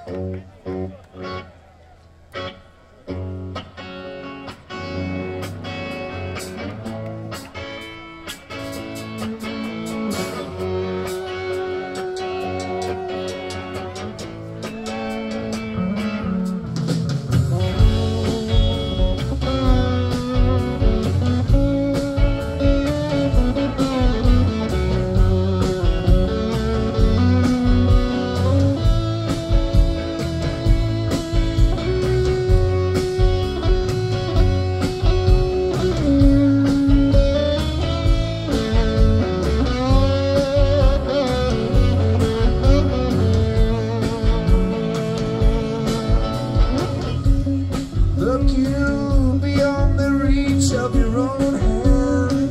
Look you beyond the reach of your own hand.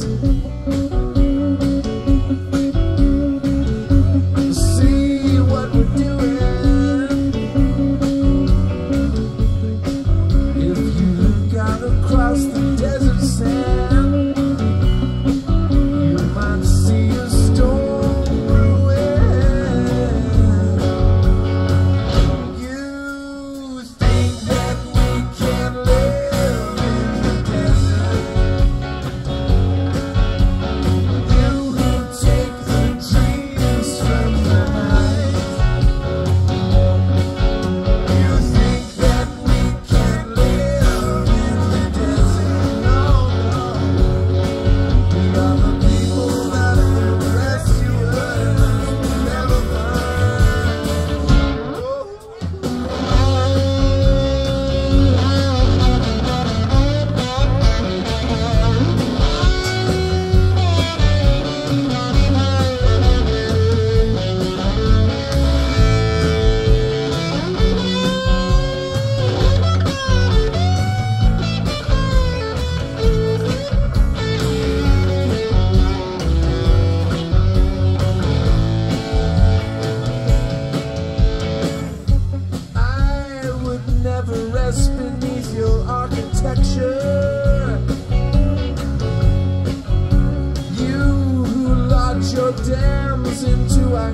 See what we're doing. If you look out across the desert sand, you might see a storm brewing. You think that we can live in the desert? You who take the dreams from the night. You think that we can live in the desert? No, no. We are the people that will rescue us, never mind. I would never rest beneath your architecture. You who lodge your dams into our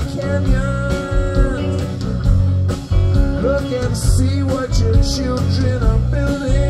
canyons, look and see what your children are building.